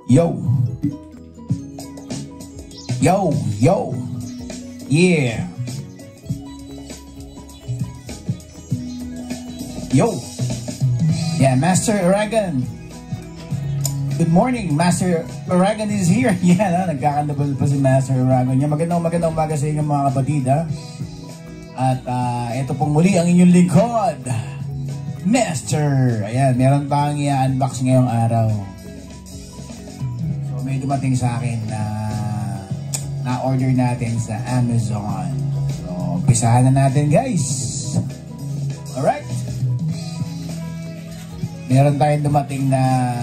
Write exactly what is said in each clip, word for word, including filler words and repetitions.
Yo. Yo, yo. Yeah. Yo. Yeah, Master Aragon. Good morning, Master Aragon is here. Yan, ha? Nagkakandabal pa si Master Aragon. Yan, magandang magandang umaga sa inyo mga kapatid, ha? At uh, ito pong muli ang inyong lingkod, Master. Ayan, meron tayong i-unbox ngayong araw. So, may dumating sa akin na na-order natin sa Amazon. So, umpisahan na natin, guys. Alright. Meron tayong dumating na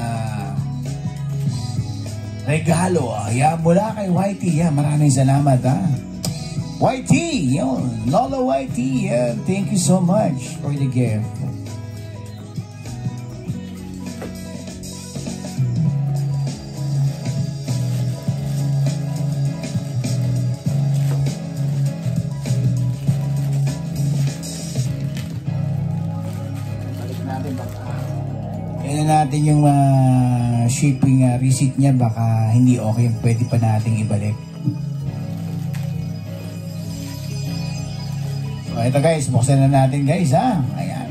regalo. Ayan, mula kay Y T. Ayan, maraming salamat, ha. Y T, yun. Lola Y T, yeah. Thank you so much for the gift. Tignan natin yung uh, shipping uh, receipt niya, baka hindi okay, pwede pa nating ibalik. So ito guys, buksan na natin guys, ha. Ayan.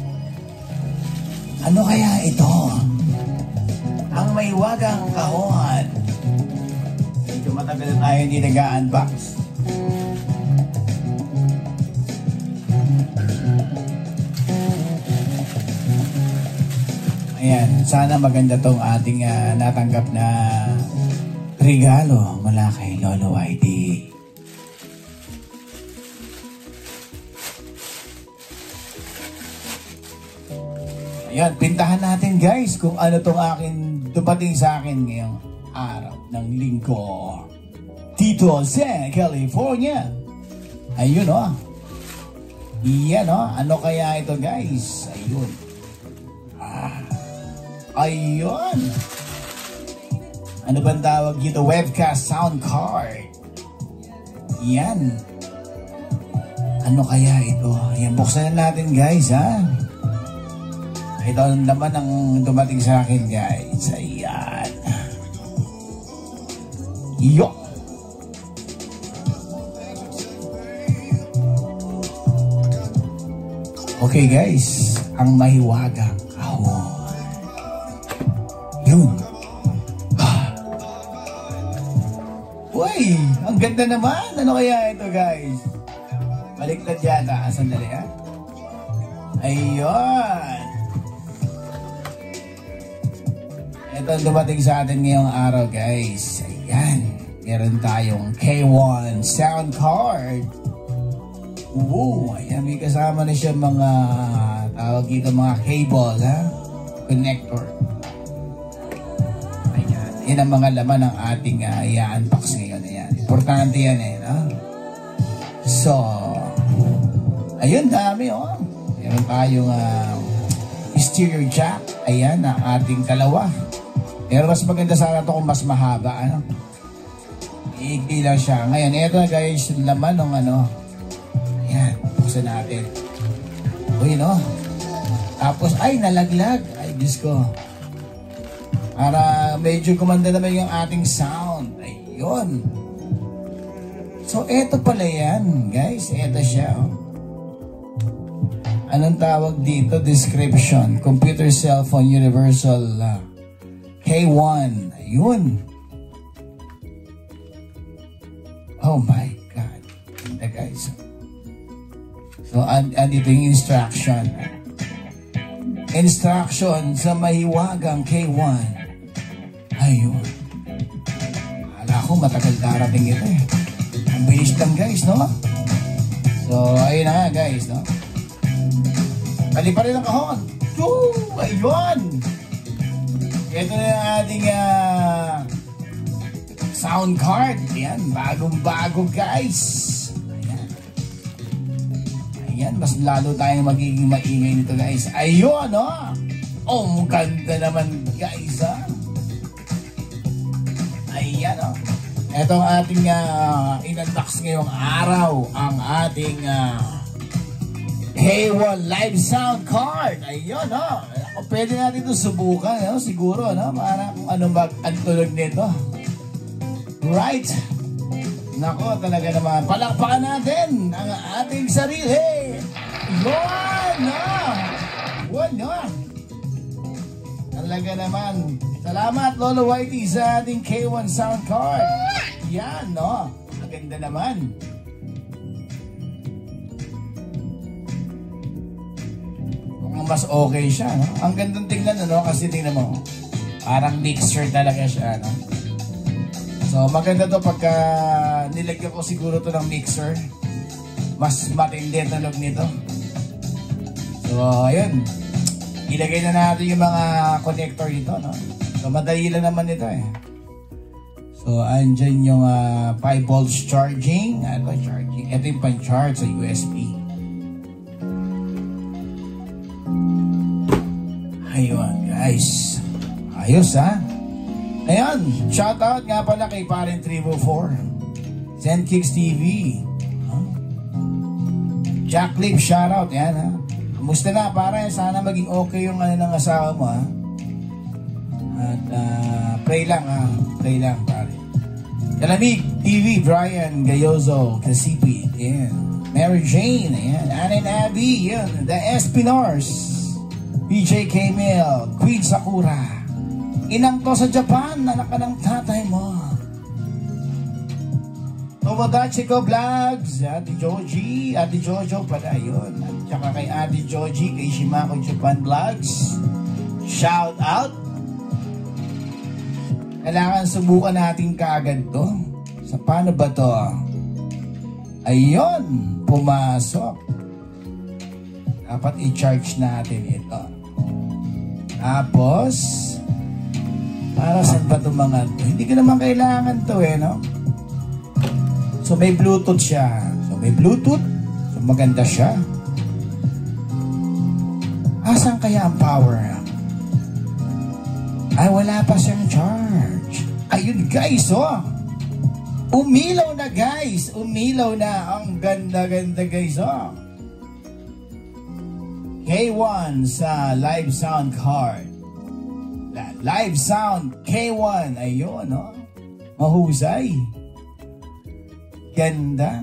Ano kaya ito? Ang may wagang kahon. Medyo matagal na tayo hindi nag-unbox. Ayan, sana maganda tong ating uh, natanggap na regalo mula kay Lolo Y T. Ayan, pintahan natin guys kung ano tong akin dumating sa akin ngayong araw ng linggo dito sa California. Ayun o. Oh. Iyan o. Oh. Ano kaya ito guys? Ayun. Ah. Ayun. Ano bang tawag dito? Webcast sound card. Yan. Ano kaya ito? Ayan, buksan na natin guys, ha? Ito naman ang dumating sa akin guys. Ayan. Yo. Okay guys, ang mahiwagang kahon. Yun. Ah. Uy, ang ganda naman. Ano kaya ito guys? Baliktad yata. Sandali ha. Ayun. Ito ang dumating sa atin ngayong araw guys. Ayan. Meron tayong K one sound card. Oo. Ayan. May kasama na siya mga tawag dito mga cable ha. Connector. Ayan. Yan ang mga laman ng ating uh, i-unbox ngayon. Ayan. Importante yan eh. No? So. Ayun. Dami oh. Meron tayong uh, stereo jack. Ayan. Ang ating dalawa. Pero mas maganda sana ito kung mas mahaba, ano? Iikli lang siya. Ngayon, ito na guys, yung laman ng ano. Ayan, buksan natin. Uy, no? Tapos, ay, nalaglag. Ay, Diyos ko. Para medyo kumanda naman yung ating sound. Ayun. So, ito pala yan, guys. Ito siya, oh. Anong tawag dito? Description. Computer, cellphone, universal, uh, K one. Ayun. Oh my God. Ganda guys. So, and, and ito yung instruction. Instruction sa mahiwagang K one. Ayun. Akala ko matagal darating ito eh. Ang bilis lang guys, no? So, ayun na nga guys, no? Bali pa rin ang kahon. Woo! Ayun! Ito na yung ating uh, sound card. Ayan, bagong-bago guys. Ayan. Ayan, mas lalo tayong magiging maingay nito guys. Ayun, oh. Oh, ganda naman guys, ha. Ayan, oh. Ito ang ating uh, in-unbox ngayong araw. Ang ating uh, K one live sound card. Ayun, oh. O pwede natin ito subukan, no? Siguro, no? Para kung ano ba ang tulog nito. Right? Nako, talaga naman. Palakpakan natin ang ating sarili. Yun, no? Yun, no? Talaga naman. Salamat, Lolo Whitey, sa ating K one sound card. Yan, no? Maganda naman. Mas okay siya, no? Ang gandang tingnan, no? Kasi tingnan mo, parang mixer talaga siya, no? So, maganda to pagka nilagyan ko siguro to ng mixer. Mas matindi ang tunog nito. So, ayun. Ilagay na natin yung mga connector dito, no? So, madali lang naman ito, eh. So, andyan yung uh, five volts charging. Ano, charging? Ito yung pan-charge sa U S B. Ayun, guys. Ayos, ha? Ayan, shoutout nga pala kay Parent Tribo four. Zen Kicks T V. Huh? Jack Lip, shoutout. Yan, ha? Kamusta na, pare? Sana maging okay yung ano ng asawa mo, ha? At uh, pray lang, ha? Pray lang, pare. Kalamig T V, Brian Gayozo, Kasipi. Ayan. Mary Jane, ayan. Ann and Abby, yan. The Espinars. P J K Mail, Queen Sakura. Inang to sa Japan, anak ka ng tatay mo. Tomodachi ko Vlogs, Ate Joji, Ate Jojo pala yun. At saka kay Ate Joji, kay Shimako Japan Vlogs. Shout out. Kailangan subukan natin kaagad to. Sa paano ba to? Ayun, pumasok. Dapat i-charge natin ito. Tapos, para saan ba itong mga ito? Hindi ko naman kailangan ito eh, no? So, may Bluetooth siya. So, may Bluetooth. So, maganda siya. Asan kaya ang power? Ay, wala pa siyang charge. Ayun, guys, oh! Umilaw na, guys! Umilaw na. Ang ganda-ganda, guys, oh! K one sa live sound card. Live sound K one. Ayun, no? Mahusay. Ganda.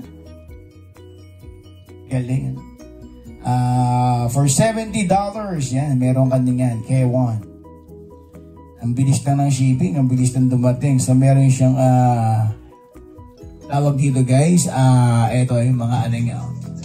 Galing. Uh, for seventy dollars, yan, meron ka din yan, K one. Ang bilis lang ng shipping, ang bilis lang dumating. So, meron siyang, uh, tawag dito, guys, uh, eto yung mga ano nga,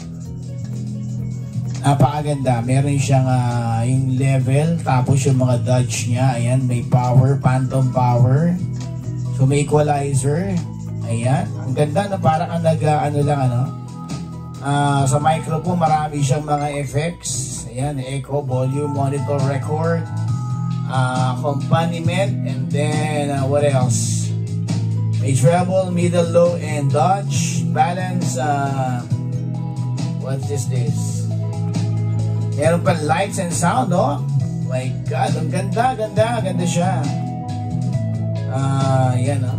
napakaganda. Meron siyang uh, yung level, tapos yung mga dodge niya. Ayan, may power, phantom power. So, may equalizer. Ayan. Ang ganda, no? Para ka nag, uh, ano lang, ano. Uh, sa microphone, marami siyang mga effects. Ayan, echo, volume, monitor, record, uh, accompaniment, and then, uh, what else? May treble, middle, low, and dodge. Balance, uh, what is this? Meron pa lights and sound, oh. My God, ang ganda, ganda, ganda siya. Ah, uh, yan, oh.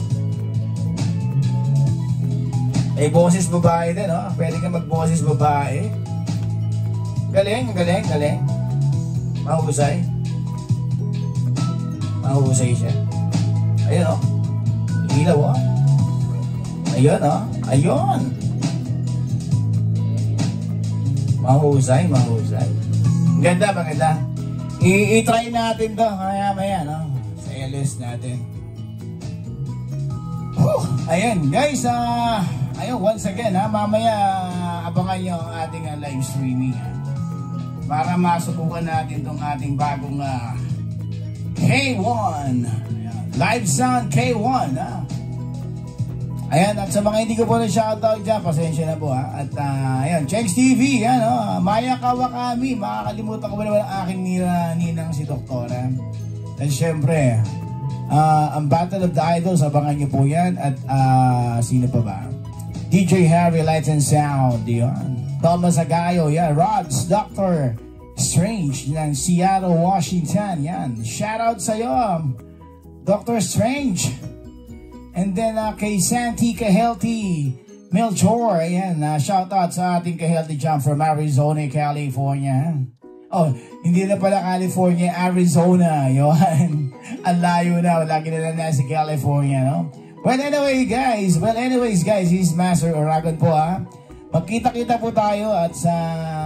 May boses babae din, oh. Pwede ka mag-boses babae. Galing, galing, galing. Mahusay. Mahusay siya. Ayun, oh. Ilaw, oh. Ayun, oh. Ayun. Mahusay, mahusay. Ganda, maganda. I-try natin to maya-maya, no? Sa L S natin. Whew. Ayan, guys, ah, uh, ayun, once again, ha, mamaya abangan nyo ang ating uh, live streaming, ha, para masubukan natin tong ating bagong uh, K one. Ayan, live sound K one, ha. Ayan, at sa mga hindi ko po na-shoutout dyan, pasensya na po, ha. At uh, ayan, Chex T V, yan, oh, Maya Kawakami, makakalimutan ko ba naman ang aking nina, ninang si Doktora. At syempre, uh, ang Battle of the Idols, abangan nyo po yan. At uh, sino pa ba? D J Harry, Lights and Sound, yan. Thomas Agayo, yan. Rods, Doctor Strange, ng Seattle, Washington, yan. Shoutout sa'yo, Doctor Strange. And then uh, kay Santi Kahealthy Melchor, ayan, uh, shout out sa ating Kahealthy Jump from Arizona, California. Oh, Hindi na pala California, Arizona. Yun. Ang layo na. Lagi na lang na si California, no? Well, anyway, guys. Well, anyways, guys. This is Master Oragon po, ha? Magkita-kita po tayo at sa...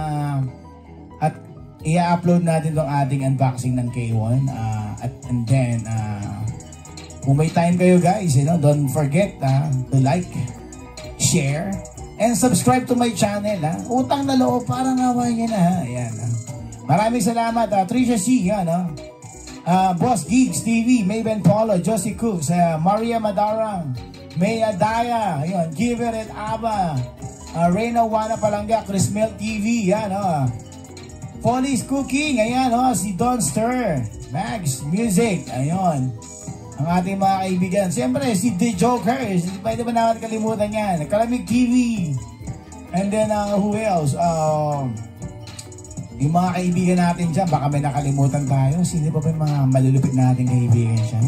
At i-upload natin tong ating unboxing ng K one. Uh, at and then, uh, kung may time kayo, guys, you know, don't forget uh, to like, share, and subscribe to my channel, ha? Utang na loob, parang awayan na, ha? Ayan, ha? Maraming salamat, uh, Trisha C, yan, no? uh, Boss Geeks T V, Maven Polo, Josie Cooks, uh, Maria Madarang, Maya Daya, yun, Giver and Aba, uh, Reyna Wana Palanga, Chris Mel T V, yan, no? Follies Cooking, ayan, no? Si Don Stir, Max Music, ayun, ang ating mga kaibigan. Siyempre, si The Joker, pwede ba naman kalimutan yan, Kalamig T V, and then, uh, who else, um, uh, yung mga kaibigan natin dyan, baka may nakalimutan tayo. Sino pa ba yung mga malulupit natin kaibigan dyan?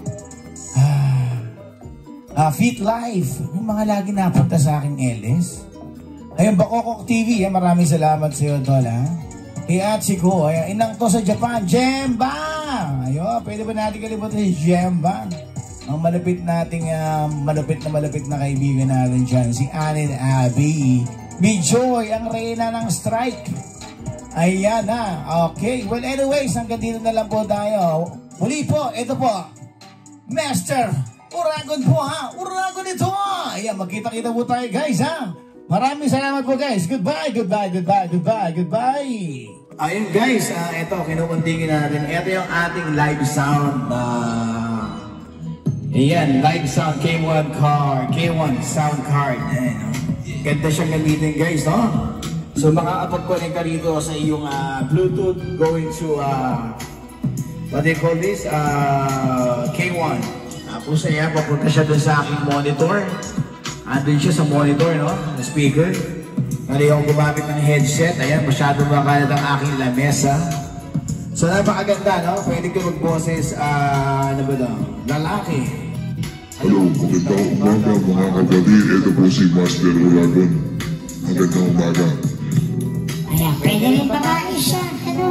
Ah, ah, Fit Life. Yung mga lagi napunta sa aking L S. Ayun, Bakokok T V. Eh, maraming salamat sa iyo, Tol. Ha? Kay Atsiko. Ayun, inang to sa Japan. Jemba! Ayun, pwede ba natin kalimutan si Jemba? Ang malupit nating, uh, malupit na malupit na kaibigan natin dyan. Si Anil Abby. Bijoy, ang reyna ng strike. Ayan na. Okay. Well, anyways, hanggang dito na lang po tayo. Muli po, ito po. Master Oragon po, ha? Oragon ito. Ayan, magkita-kita po tayo, guys, ha? Maraming salamat po, guys. Goodbye, goodbye, goodbye, goodbye, goodbye. Ayun, guys. Uh, ito, kinukuntingin natin. Ito yung ating live sound. Uh, ayan, live sound K one card. K one sound card. Ayan, ganda siyang gamitin, guys, no? So makakapag-connect ka rito sa iyong uh, Bluetooth going to uh, what they call this? Uh, K one. Tapos ayan, papunta siya dun sa aking monitor. Andun siya sa monitor, no? Na speaker. Mali akong gumamit ng headset. Ayan, masyado makalat ang aking lamesa. So napakaganda, no? Pwede ka mag-boses, uh, ano ba daw? Lalaki. Hello, magandang umaga mga kapatid. Ito po si Master Oragon. Magandang umaga. Ayan, pwede rin babae siya. Hello.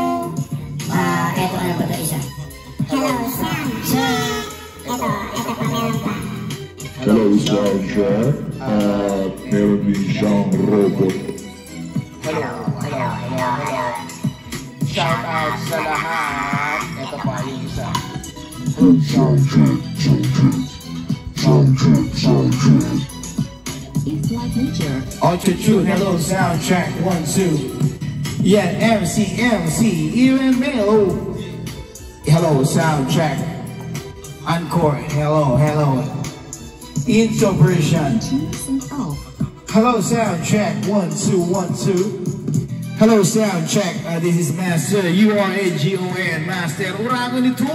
Ah, uh, eto ano ba ito isa? Hello, soundcheck. Eto, eto pa meron pa. Hello, soundcheck. Uh, meron din siyang robot. Hello, hello, hello, hello. Shout out sa lahat. Ito pa yung isa. Soundcheck, soundcheck. Soundcheck, soundcheck. It's like nature. Ultra True, hello, sound check, one, two. Yeah, M C, M C, even Melo. Hello, sound check. Encore, hello, hello. Intro version. Hello, sound check, one, two, one, two. Hello, sound check, uh, this is Master, U R A G O N, Master Oragon ito.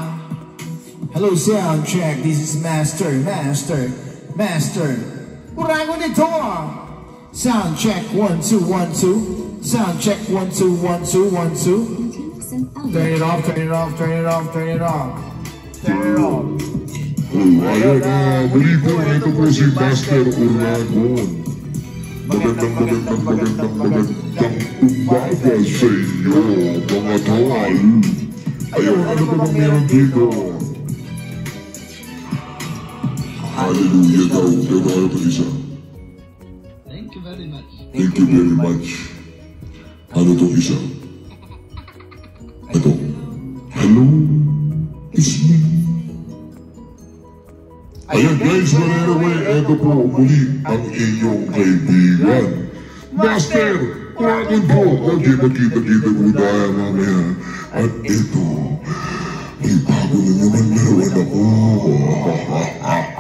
Hello, sound check, this is Master, Master, Master. Oragon ito. Sound check, one, two, one, two. Sound check, one, two, one, two, one, two. Turn it off, turn it off, turn it off, turn it off. Turn it off. Oh, ayan na. Muli po, ito po si Master Oragon. Magandang, magandang, magandang, magandang umaga sa inyo, mga tol. Ayun, ano ba bang meron dito? Hallelujah daw. Pero ano pa isa? Thank you very much. Thank you very much. Ano itong isa? Ito. Hello, it's me. Ayan guys, wala away. Ito po muli ang inyong kaibigan. Master Oragon po. Magkita-kita-kita po tayo mamaya. At ito, may bago na naman meron ako.